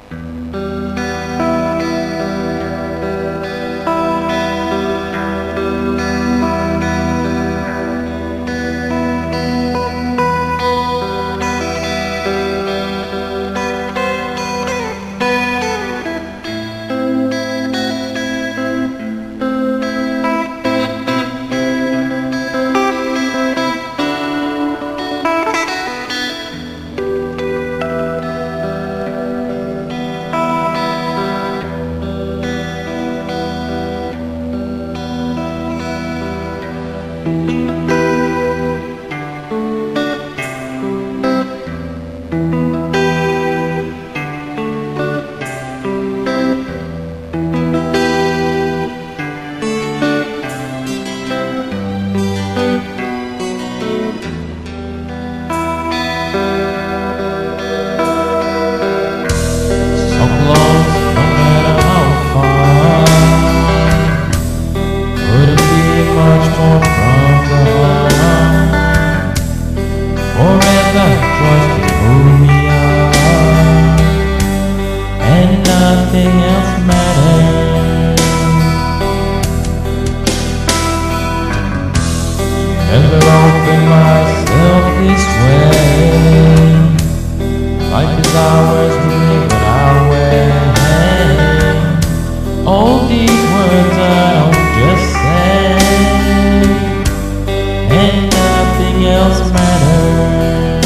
Nothing else matters. Never open myself this way. Life is ours to live it our way. All these words I don't just say, and nothing else matters.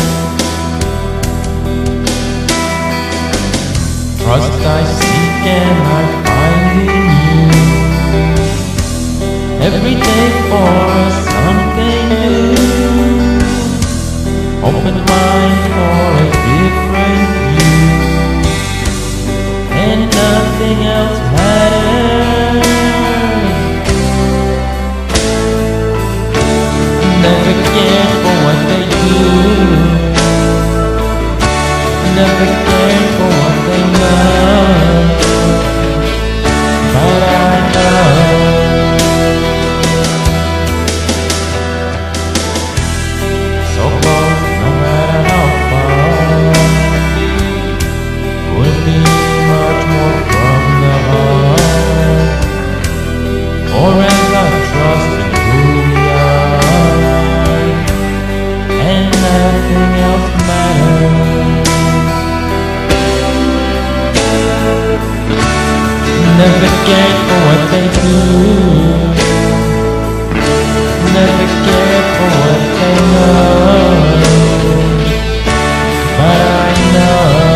Trust I seek and I find in you. Every day for something new. Open mind for a different view, and nothing else matters. Never care for what they do. Never care for what they know. But I know so close, no matter how far, would be much more from the heart. Forever trust in who we are, and nothing else matters. Never care for what they do. Never care for what they know. But I know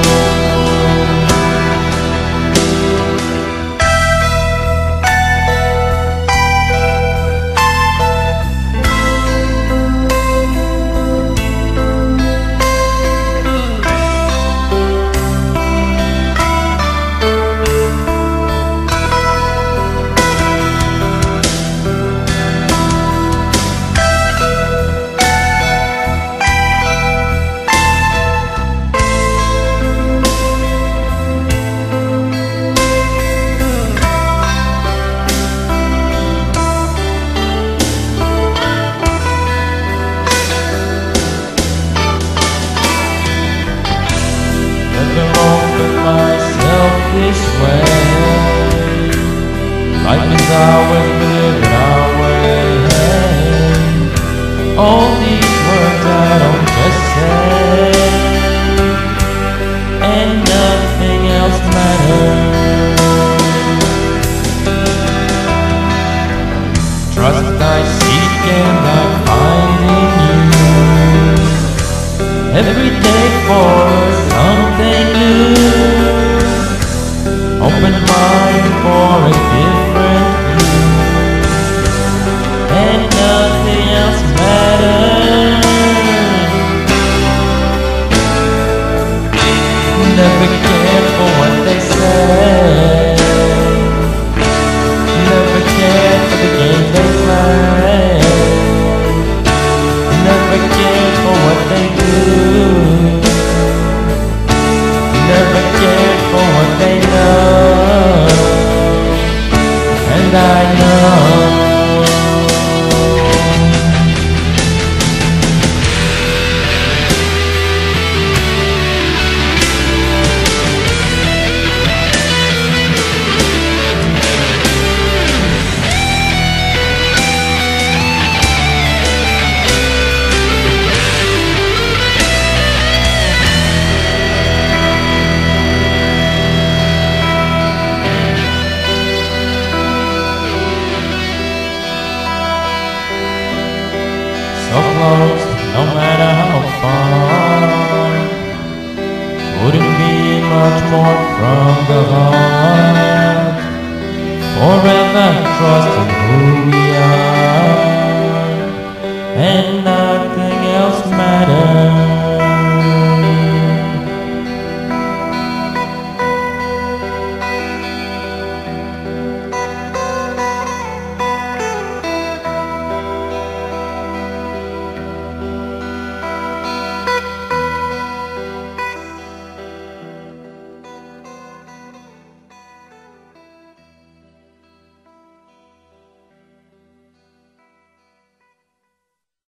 myself this way. Life is ours, we live it our way. All these words I don't just say, and nothing else matters. Trust I seek and I find in you. Every day for something new. Open mind for a different view, and nothing else matters. Never care for what they say. Never care for the game they play. Never care for what they do. Never care for what they know. And I know much more from the heart. Forever trusting who we are, and nothing else matters.